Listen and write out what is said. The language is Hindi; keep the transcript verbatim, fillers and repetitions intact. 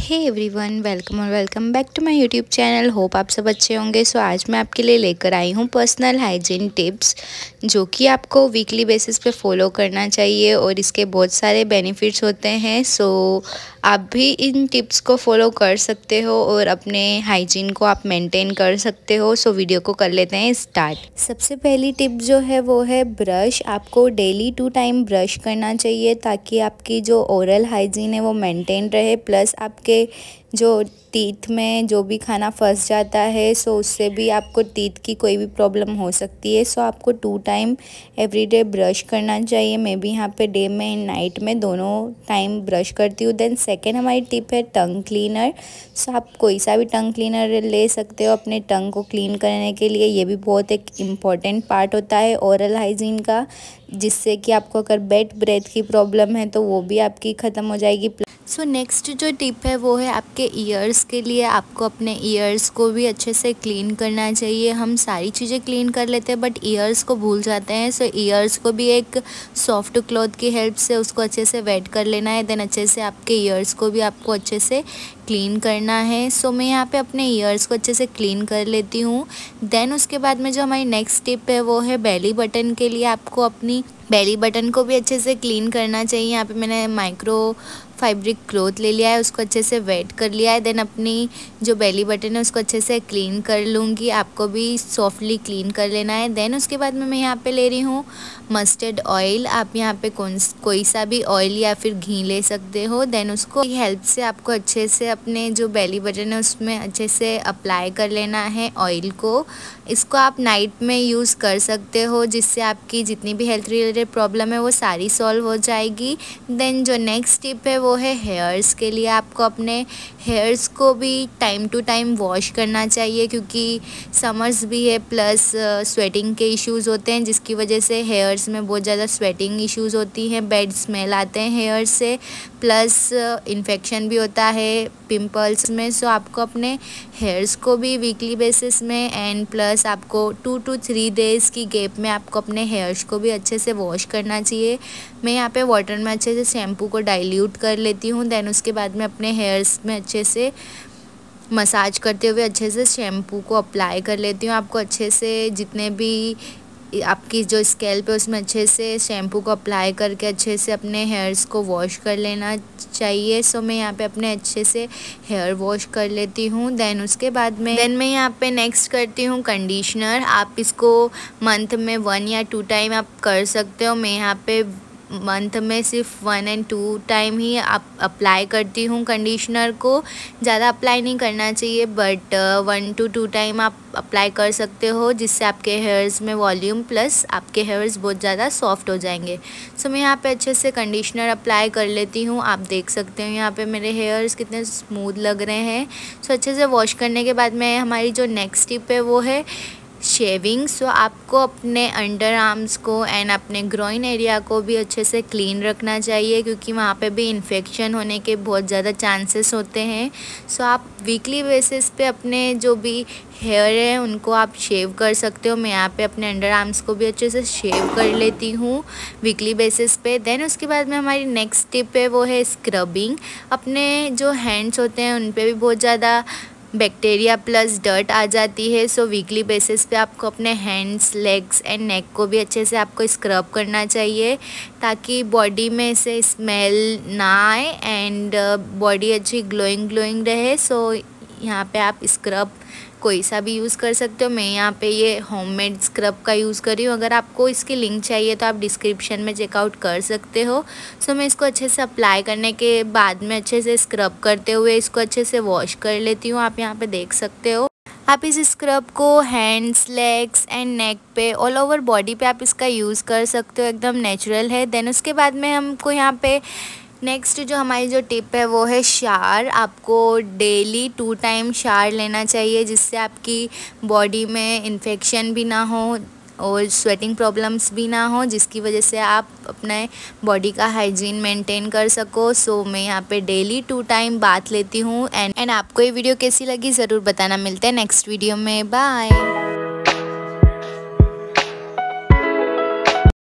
हे एवरीवन, वेलकम और welcome back to my YouTube channel. Hope आप सब अच्छे होंगे। सो आज मैं आपके लिए लेकर आई हूँ पर्सनल हाइजीन टिप्स जो कि आपको वीकली बेसिस पे फॉलो करना चाहिए और इसके बहुत सारे बेनिफिट्स होते हैं। सो आप भी इन टिप्स को फॉलो कर सकते हो और अपने हाइजीन को आप मेंटेन कर सकते हो। सो वीडियो को कर लेते हैं स्टार्ट। सबसे पहली टिप जो है वो है ब्रश। आपको डेली टू टाइम ब्रश करना चाहिए ताकि आपकी जो ओरल हाइजीन है वो मेंटेन रहे, प्लस आपके जो टीथ में जो भी खाना फंस जाता है सो उससे भी आपको टीथ की कोई भी प्रॉब्लम हो सकती है। सो आपको टू टाइम एवरीडे ब्रश करना चाहिए। मैं भी यहाँ पे डे में एंड नाइट में दोनों टाइम ब्रश करती हूँ। देन सेकेंड हमारी टिप है टंग क्लीनर। सो आप कोई सा भी टंग क्लीनर ले सकते हो अपने टंग को क्लीन करने के लिए। ये भी बहुत एक इम्पॉर्टेंट पार्ट होता है ओरल हाइजीन का, जिससे कि आपको अगर बैड ब्रेथ की प्रॉब्लम है तो वो भी आपकी ख़त्म हो जाएगी। सो नेक्स्ट जो टिप है वो है आपके ईयर्स के लिए। आपको अपने ईयर्स को भी अच्छे से क्लीन करना चाहिए। हम सारी चीज़ें क्लीन कर लेते हैं बट ईयर्स को भूल जाते हैं। सो ईयर्स को भी एक सॉफ्ट क्लॉथ की हेल्प से उसको अच्छे से वेट कर लेना है। देन अच्छे से आपके ईयर्स को भी आपको अच्छे से क्लीन करना है। सो so, मैं यहाँ पे अपने ईयर्स को अच्छे से क्लीन कर लेती हूँ। देन उसके बाद में जो हमारी नेक्स्ट टिप है वो है बेली बटन के लिए। आपको अपनी बेली बटन को भी अच्छे से क्लीन करना चाहिए। यहाँ पे मैंने माइक्रो फैब्रिक क्लॉथ ले लिया है, उसको अच्छे से वेट कर लिया है। देन अपनी जो बेली बटन है उसको अच्छे से क्लीन कर लूँगी। आपको भी सॉफ्टली क्लीन कर लेना है। देन उसके बाद में मैं यहाँ पे ले रही हूँ मस्टर्ड ऑयल। आप यहाँ पे कौन कोई सा भी ऑयल या फिर घी ले सकते हो। देन उसको हेल्प से आपको अच्छे से अपने जो बेली बटन है उसमें अच्छे से अप्लाई कर लेना है ऑयल को। इसको आप नाइट में यूज़ कर सकते हो, जिससे आपकी जितनी भी हेल्थ रिलेटेड प्रॉब्लम है वो सारी सॉल्व हो जाएगी। देन जो नेक्स्ट टिप है वो है हेयर्स के लिए। आपको अपने हेयर्स को भी टाइम टू टाइम वॉश करना चाहिए, क्योंकि समर्स भी है प्लस स्वेटिंग के इश्यूज़ होते हैं, जिसकी वजह से हेयर्स में बहुत ज़्यादा स्वेटिंग इश्यूज़ होती हैं, बैड स्मेल आते हैं हेयर्स से, प्लस इन्फेक्शन भी होता है पिंपल्स में। सो आपको अपने हेयर्स को भी वीकली बेसिस में एंड प्लस आपको टू टू थ्री डेज़ की गैप में आपको अपने हेयर्स को भी अच्छे से वॉश करना चाहिए। मैं यहाँ पे वाटर में अच्छे से शैम्पू को डाइल्यूट कर लेती हूँ। देन उसके बाद में अपने हेयर्स में अच्छे से मसाज करते हुए अच्छे से शैम्पू को अप्लाई कर लेती हूँ। आपको अच्छे से जितने भी आपकी जो स्कैल्प है उसमें अच्छे से शैम्पू को अप्लाई करके अच्छे से अपने हेयर्स को वॉश कर लेना चाहिए। सो मैं यहाँ पे अपने अच्छे से हेयर वॉश कर लेती हूँ। देन उसके बाद में देन मैं यहाँ पे नेक्स्ट करती हूँ कंडीशनर। आप इसको मंथ में वन या टू टाइम आप कर सकते हो। मैं यहाँ पे मंथ में सिर्फ वन एंड टू टाइम ही आप अप्लाई करती हूँ कंडीशनर को। ज़्यादा अप्लाई नहीं करना चाहिए but one two two time आप अप्लाई कर सकते हो, जिससे आपके हेयर्स में वॉल्यूम प्लस आपके हेयर्स बहुत ज़्यादा सॉफ्ट हो जाएंगे। सो so, मैं यहाँ पे अच्छे से कंडीशनर अप्लाई कर लेती हूँ। आप देख सकते हो यहाँ पे मेरे हेयर्स कितने स्मूथ लग रहे हैं। सो so, अच्छे से वॉश करने के बाद में हमारी जो नेक्स्ट टिप है वो है शेविंग। सो so, आपको अपने अंडर आर्म्स को एंड अपने ग्रोइन एरिया को भी अच्छे से क्लीन रखना चाहिए, क्योंकि वहाँ पे भी इन्फेक्शन होने के बहुत ज़्यादा चांसेस होते हैं। सो so, आप वीकली बेसिस पे अपने जो भी हेयर है उनको आप शेव कर सकते हो। मैं यहाँ पे अपने अंडर आर्म्स को भी अच्छे से शेव कर लेती हूँ वीकली बेसिस पे। देन उसके बाद में हमारी नेक्स्ट टिप है वो है स्क्रबिंग। अपने जो हैंड्स होते हैं उन पर भी बहुत ज़्यादा बैक्टीरिया प्लस डर्ट आ जाती है। सो वीकली बेसिस पे आपको अपने हैंड्स, लेग्स एंड नेक को भी अच्छे से आपको स्क्रब करना चाहिए, ताकि बॉडी में से स्मेल ना आए एंड बॉडी अच्छी ग्लोइंग ग्लोइंग रहे। सो यहाँ पे आप स्क्रब कोई सा भी यूज़ कर सकते हो। मैं यहाँ पे ये होममेड स्क्रब का यूज़ कर रही हूँ। अगर आपको इसकी लिंक चाहिए तो आप डिस्क्रिप्शन में चेकआउट कर सकते हो। सो मैं इसको अच्छे से अप्लाई करने के बाद में अच्छे से स्क्रब करते हुए इसको अच्छे से वॉश कर लेती हूँ। आप यहाँ पे देख सकते हो। आप इस स्क्रब को हैंड्स, लेग्स एंड नेक पे, ऑल ओवर बॉडी पे आप इसका यूज़ कर सकते हो। एकदम नेचुरल है। देन उसके बाद में हमको यहाँ पे नेक्स्ट जो हमारी जो टिप है वो है शावर। आपको डेली टू टाइम शावर लेना चाहिए, जिससे आपकी बॉडी में इन्फेक्शन भी ना हो और स्वेटिंग प्रॉब्लम्स भी ना हो, जिसकी वजह से आप अपने बॉडी का हाइजीन मेंटेन कर सको। सो मैं यहाँ पे डेली टू टाइम बाथ लेती हूँ। एंड एंड आपको ये वीडियो कैसी लगी ज़रूर बताना। मिलते हैं नेक्स्ट वीडियो में। बाय।